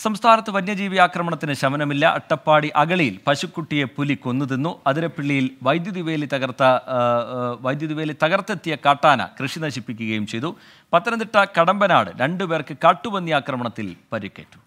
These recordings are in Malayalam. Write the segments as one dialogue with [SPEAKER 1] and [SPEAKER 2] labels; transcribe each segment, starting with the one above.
[SPEAKER 1] സംസ്ഥാനത്ത് വന്യജീവി ആക്രമണത്തിന് ശമനമില്ല. അട്ടപ്പാടി അഗളിയിൽ പശുക്കുട്ടിയെ പുലി കൊന്നുതിന്നു. അതിരപ്പള്ളിയിൽ വൈദ്യുതി വേലി തകർത്തെത്തിയ കാട്ടാന കൃഷി നശിപ്പിക്കുകയും ചെയ്തു. പത്തനംതിട്ട കടമ്പനാട് 2 പേർക്ക് കാട്ടുപന്നി ആക്രമണത്തിൽ പരിക്കേറ്റു.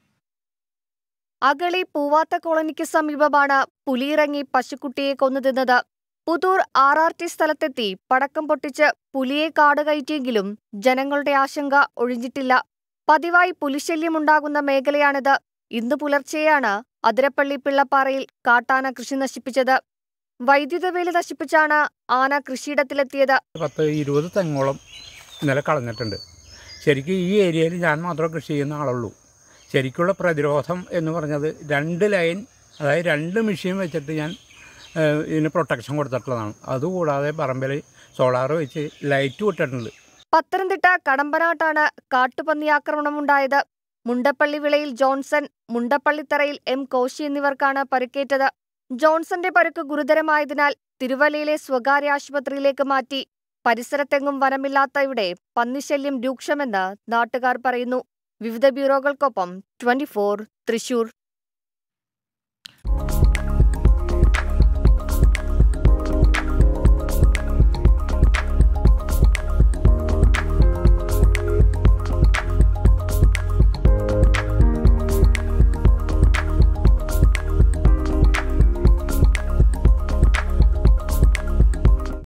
[SPEAKER 2] അഗളി പൂവാത്ത കോളനിക്ക് സമീപമാണ് പുലിയിറങ്ങി പശുക്കുട്ടിയെ കൊന്നുതിന്നത്. പുതൂർ RRT സ്ഥലത്തെത്തി പടക്കം പൊട്ടിച്ച് പുലിയെ കാടുകയറ്റിയെങ്കിലും ജനങ്ങളുടെ ആശങ്ക ഒഴിഞ്ഞിട്ടില്ല. പതിവായി പുലിശല്യമുണ്ടാകുന്ന മേഖലയാണിത്. ഇന്ന് പുലർച്ചെയാണ് അതിരപ്പള്ളി പിള്ളപ്പാറയിൽ കാട്ടാന കൃഷി നശിപ്പിച്ചത്. വൈദ്യുത വേലി നശിപ്പിച്ചാണ് ആന കൃഷിയിടത്തിലെത്തിയത്.
[SPEAKER 3] 10-20 തെങ്ങോളം ഇന്നലെ കളഞ്ഞിട്ടുണ്ട്. ശരിക്കും ഈ ഏരിയയിൽ ഞാൻ മാത്രമേ കൃഷി ചെയ്യുന്ന ആളുള്ളൂ. ശരിക്കുള്ള പ്രതിരോധം എന്ന് പറഞ്ഞത് 2 ലൈൻ, അതായത് 2 മെഷീൻ വെച്ചിട്ട് ഞാൻ ഇതിന് പ്രൊട്ടക്ഷൻ കൊടുത്തിട്ടുള്ളതാണ്. അതുകൂടാതെ പറമ്പിൽ സോളാർ വെച്ച് ലൈറ്റ് വിട്ടിട്ടുണ്ട്.
[SPEAKER 2] പത്തനംതിട്ട കടമ്പനാട്ടാണ് കാട്ടുപന്നി ആക്രമണമുണ്ടായത്. മുണ്ടപ്പള്ളി വിളയിൽ ജോൺസൺ, മുണ്ടപ്പള്ളിത്തറയിൽ M കോശി എന്നിവർക്കാണ് പരിക്കേറ്റത്. ജോൺസന്റെ പരുക്ക് ഗുരുതരമായതിനാൽ തിരുവല്ലയിലെ സ്വകാര്യ ആശുപത്രിയിലേക്ക് മാറ്റി. പരിസരത്തെങ്ങും വനമില്ലാത്ത ഇവിടെ പന്നിശല്യം രൂക്ഷമെന്ന് നാട്ടുകാർ പറയുന്നു. വിവിധ ബ്യൂറോകൾക്കൊപ്പം 24 തൃശൂർ.